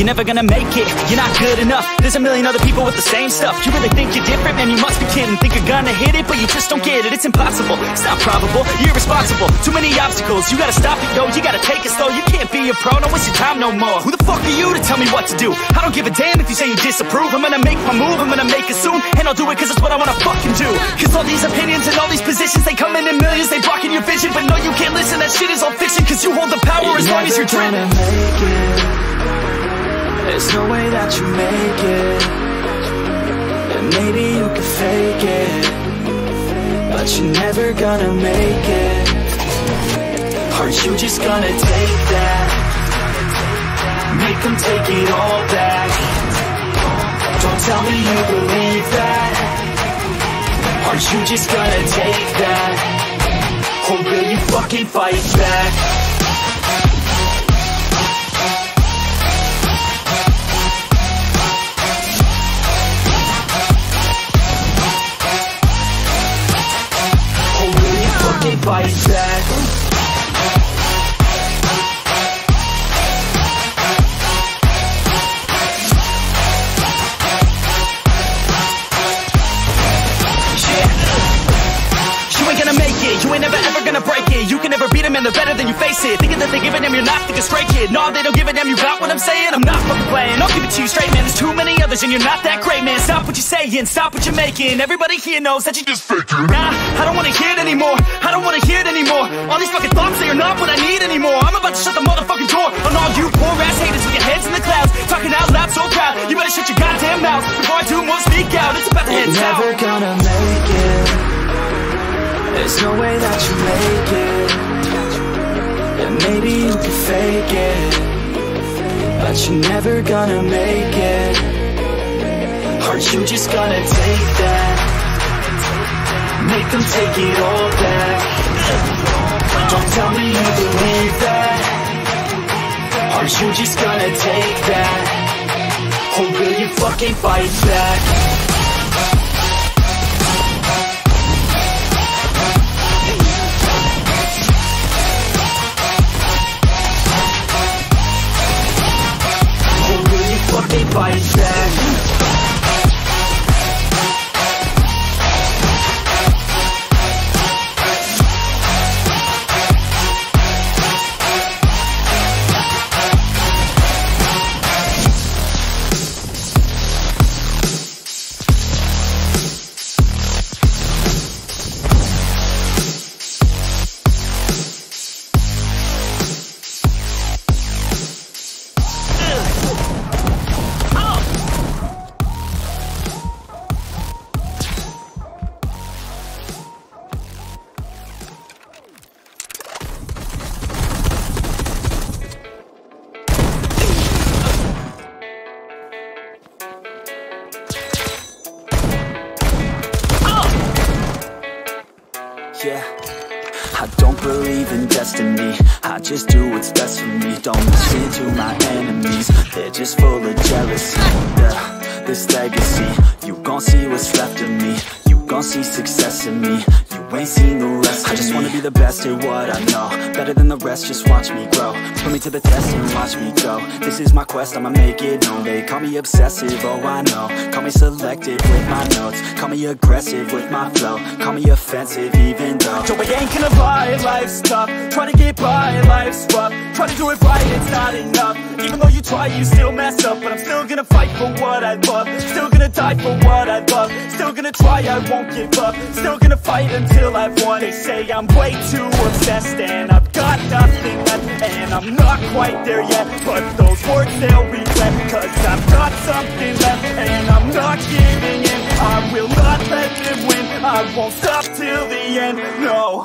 you're never gonna make it. You're not good enough, there's a million other people with the same stuff. You really think you're different? Man, you must be kidding. Think you're gonna hit it, but you just don't get it. It's impossible, it's not probable, you're irresponsible. Too many obstacles, you gotta stop it, yo. You gotta take it slow, you can't be a pro. Don't waste your time no more. Who the fuck are you to tell me what to do? I don't give a damn if you say you disapprove. I'm gonna make my move, I'm gonna make it soon, and I'll do it cause it's what I wanna fucking do. Cause all these opinions and all these positions, they come in millions, they blocking your vision. But no, you can't listen, that shit is all fiction. Cause you hold the power as long as you're dreaming. There's no way that you make it. And maybe you can fake it, but you're never gonna make it. Are you just gonna take that? Make them take it all back. Don't tell me you believe that. Are you just gonna take that? Or will you fucking fight back? Or will you fucking fight back? You ain't never ever gonna break it. You can never beat them and they're better than you face it. Thinking that they give a damn, you're not thinking straight, kid. No, they don't give a damn, you got what I'm saying? I'm not fucking playing, I'll give it to you straight, man. There's too many others and you're not that great, man. Stop what you're saying, stop what you're making. Everybody here knows that you just faking. Nah, I don't wanna hear it anymore, I don't wanna hear it anymore. All these fucking thoughts, they are not what I need anymore. I'm about to shut the motherfucking door on all you poor ass haters with your heads in the clouds, talking out loud so proud. You better shut your goddamn mouth before I do more speak out. It's about to head south. Never gonna make it. There's no way that you make it. And maybe you can fake it, but you're never gonna make it. Are you just gonna take that? Make them take it all back. Don't tell me you believe that. Are you just gonna take that? Or will you fucking fight back? Fight back. Yeah, I don't believe in destiny, I just do what's best for me. Don't listen to my enemies, they're just full of jealousy. Yeah, this legacy, you gon' see what's left of me. You gon' see success in me, you ain't seen the rest of me. I just wanna be the best at what I know, better than the rest, just watch me grow. Put me to the test and watch me go. This is my quest, I'ma make it known. They call me obsessive, oh I know. Call me selective with my notes, call me aggressive with my flow, call me offensive even though Joe, I ain't gonna lie, life's tough. Try to get by, life's rough. Try to do it right, it's not enough. Even though you try, you still mess up. But I'm still gonna fight for what I love, still gonna die for what I love, still gonna try, I won't give up, still gonna fight until I've won. They say I'm way too obsessed and I've got nothing left, and I'm not quite there yet, but those words they'll regret, cause I've got something left and I'm not giving in. I will not let them win, I won't stop till the end, no.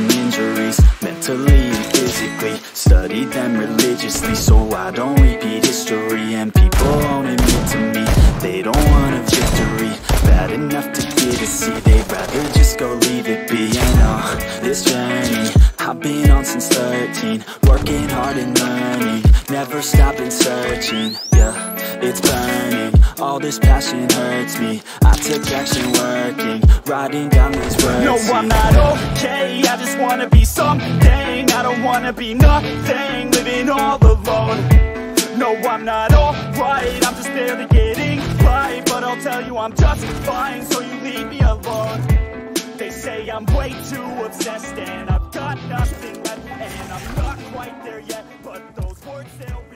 and injuries, mentally and physically. Studied them religiously, so I don't repeat history. And people won't admit to me they don't want a victory bad enough to get a C. They'd rather just go leave it be. And this journey I've been on since 13, working hard and learning, never stopping searching. Yeah, it's burning, all this passion hurts me. I took action working, writing down these words. No, I'm not okay, I just wanna be something. I don't wanna be nothing, living all alone. No, I'm not alright, I'm just barely getting by. But I'll tell you I'm just fine, so you leave me alone. They say I'm way too obsessed and I've got nothing left, and I'm not quite there yet, but those words, they'll